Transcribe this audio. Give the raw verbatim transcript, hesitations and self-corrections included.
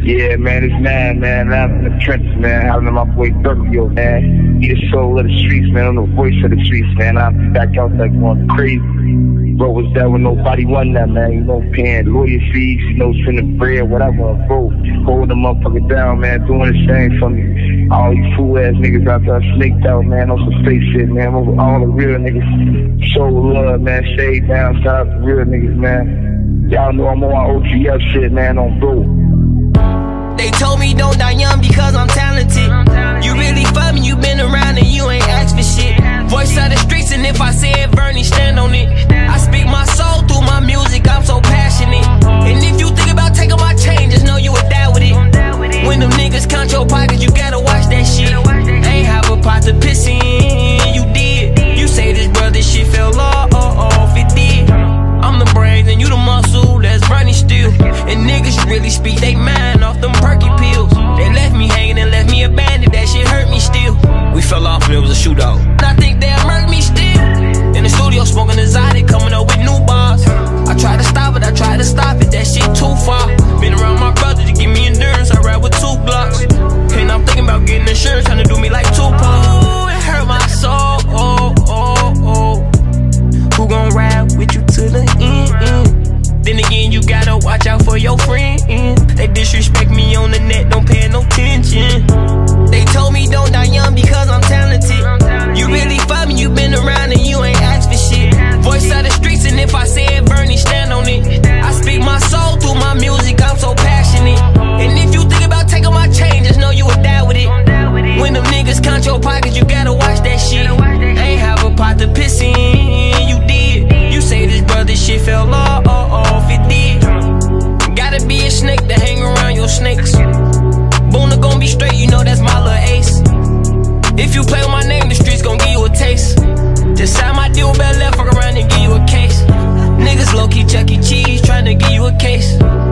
Yeah, man, it's mad, man. I'm in the trenches, man. Having my boy Dirkio, man. He the soul of the streets, man. I'm the voice of the streets, man. I'm back out there going crazy. Bro was there when nobody won that, man. You know, paying lawyer fees, you know, sending bread, whatever, bro. Holding the motherfucker down, man. Doing the same for me. All these fool-ass niggas out there snaked out, man. On some fake shit, man. All the real niggas show love, man. Shade down, shout out to real niggas, man. Y'all know I'm on O G F shit, man, on bro. They told me don't die young because I'm talented. You really fuck me, you been around and you ain't asked for shit. Voice of the streets, and if I say it, Bernie, stand on it. I speak my soul through my music, I'm so passionate. And if you think about taking my chain, just know you would die with it. When them niggas count your pockets, you gotta watch that shit. Ain't have a pot to piss in, you did. You say this brother shit fell off, it did. I'm the brains and you the muscle that's running still. And niggas really speak they mind off them perky pills. They left me hanging and left me abandoned, that shit hurt me still. We fell off and it was a shootout. I think they'll murk me still. In the studio smoking exotic, coming up with new bars. I try to stop it, I try to stop it, that shit too far. Been around my brother to give me endurance, I ride with two blocks. And I'm thinking about getting insurance, trying to do me like Tupac. Ooh, it hurt my soul, oh, oh, oh. Who gon' ride with you to the end? Then again, you gotta watch out for your friends. They disrespect me on the net, don't pay no attention. They told me don't die young because I'm talented. You really fuck me, you been around and you ain't asked for shit. Voice of the streets, and if I say it, Bernie, stand on it. I speak my soul through my music, I'm so passionate. And if you think about taking my chain, just know you would die with it. When them niggas count your pockets, you gotta watch that shit. Ain't have a pot to piss in, you did. You say this brother shit fell off, it did. Gotta be a snake to hang around your snakes. Boona gon' be straight, you know that's my little ace. If you play with my name, the streets gon' give you a taste. Just sign my deal, better left, fuck around and give you a case. Niggas low-key Chuck E. Cheese, tryna give you a case.